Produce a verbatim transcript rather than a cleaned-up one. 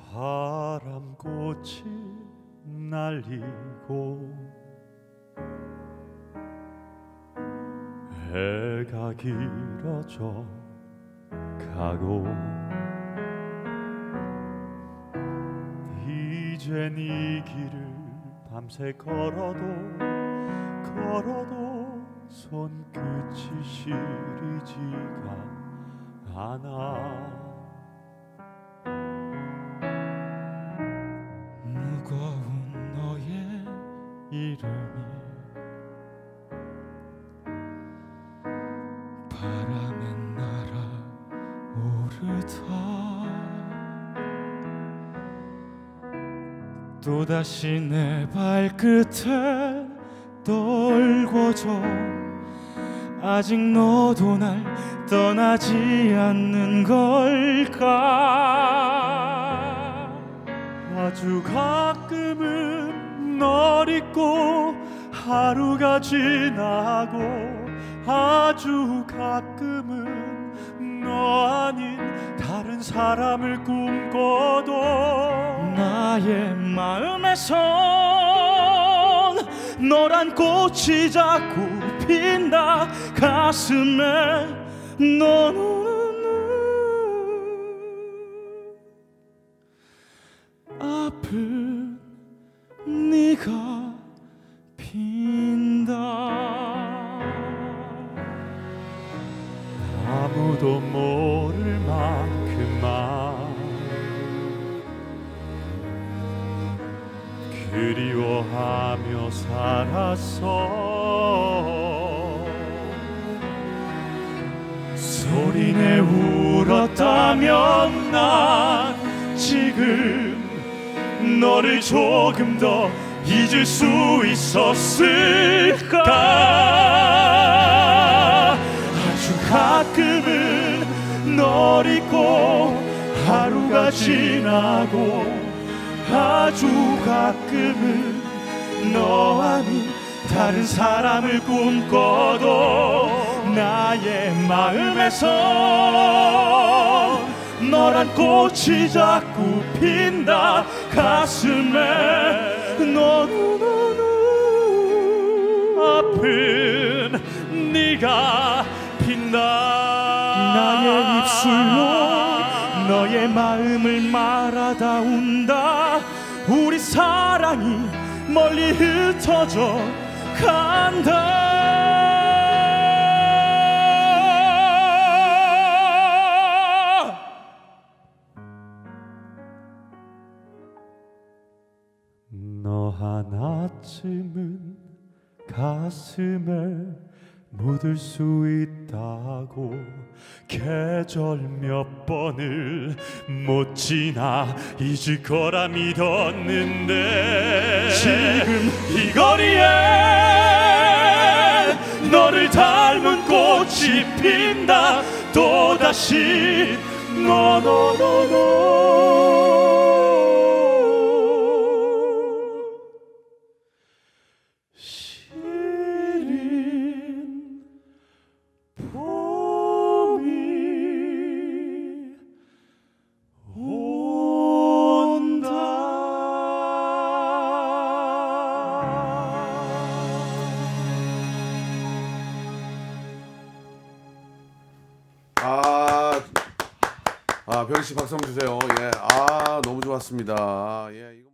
바람꽃이 날리고 해가 길어져 가고 이젠 이 길을 밤새 걸어도 걸어도 손끝이 시리지가 않아. 무거운 너의 이름이 바람에 날아오르다 또다시 내 발끝에 떨궈져 아직 너도 날 떠나지 않는 걸까. 아주 가끔은 널 잊고 하루가 지나고 아주 가끔은 너 아닌 다른 사람을 꿈꿔도 나의 마음에선 너란 꽃이 자꾸 핀다. 가슴에 너는 아픈 네가 핀다. 아무도 모를 만큼만 그리워하며 살았어. 소리내 울었다면 난 지금 너를 조금 더 잊을 수 있었을까. 아주 가끔은 널 잊고 하루가 지나고 아주 가끔은 너 아닌 다른 사람을 꿈꿔도 나의 마음에서 너란 꽃이 자꾸 핀다. 가슴에 너는 아픈 네가 핀다. 나의 입술로 너의 마음을 말하다 운다. 우리 사랑이 멀리 흩어져 간다. 너 하나쯤은 가슴에 묻을 수 있다고 계절 몇 번을 못 지나 잊을 거라 믿었는데 지금 이 거리에 너를 닮은 꽃이 핀다. 또다시 너 너 너 너 아, 아, 병희 씨 박수 한번 주세요. 예, 아, 너무 좋았습니다. 예, 이거.